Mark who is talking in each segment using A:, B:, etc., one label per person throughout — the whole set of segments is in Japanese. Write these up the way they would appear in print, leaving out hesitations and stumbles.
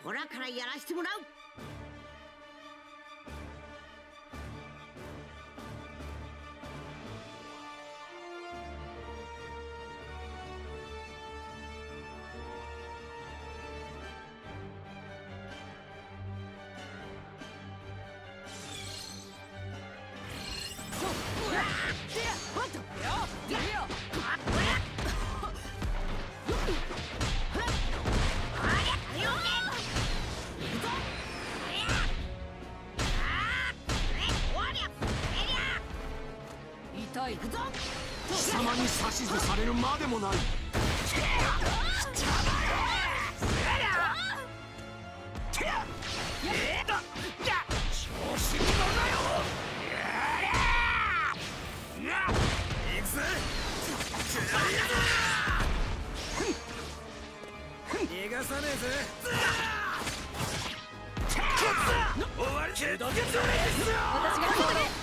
A: オラからやらしてもらう。
B: 貴様に指図されるまでもない。
C: 逃がさねえぜ。終わりけどけそれですよ。
D: 私がここで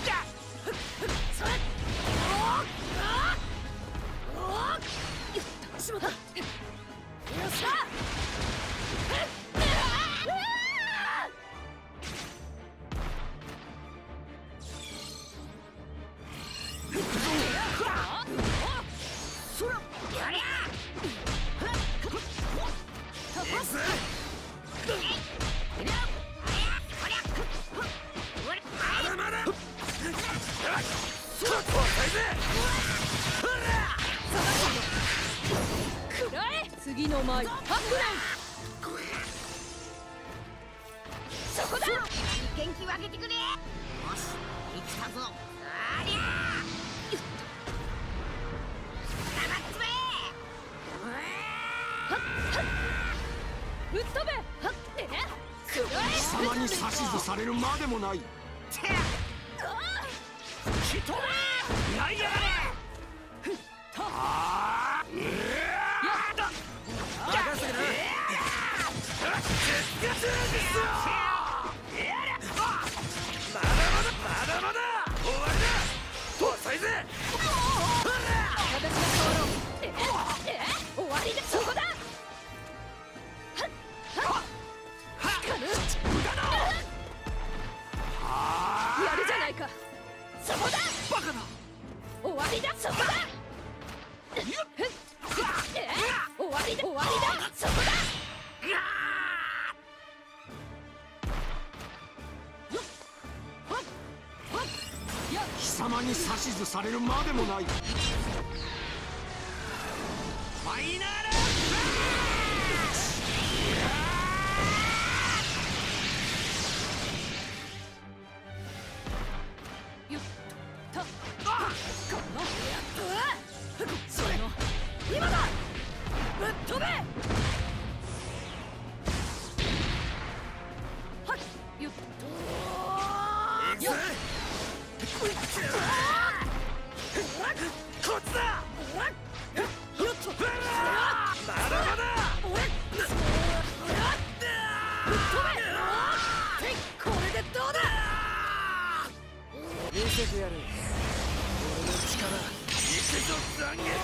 D: しまった。よっしゃ。次の舞ハックラン。そこだ。
A: 元気分けてくれ。よし、生きたぞ。ありゃー。黙っつめ。
D: 吹っ飛べ。はっ。
B: 貴様に指図されるまでもない。
C: 吹き飛べ。やいやがれ。
D: やるじゃないか。そこだ。バカだ。終わりだ。そこだ。終わりだ。終わりだ。そこだ。
B: 貴様に指図されるまでもない。
C: ファイナル
D: 今だ。ぶっ飛べ。はっよっと。よっ。
C: こっちだ。
D: よっと。
C: まだまだ。
D: ぶっ飛べ。これでどうだ。
C: 見せてやる。俺の力。行くぞ残月。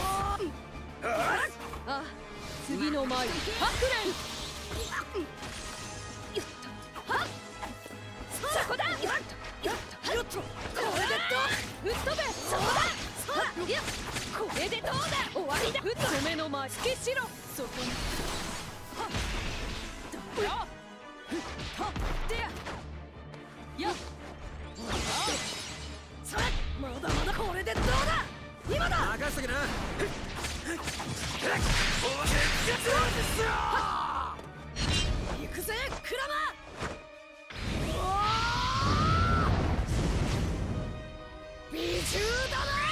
D: あ、次の舞ハックラン。よっと。はっ。そこだ。よっと。よっと。これでどうだ。ぶっ飛べ。そこだ。いや、これでどうだ。終わりだ。ぶっ飛べの舞つけしろ。そこに。はっ。どうよ。はっ。でや。やっ。さあ、まだまだこれでどうだ。今だ。
C: 任せとけな。
D: 行くぜ、クラマ。美獣だな。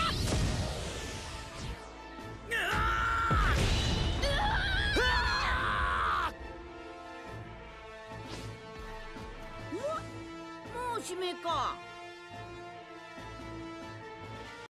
A: もう締めか。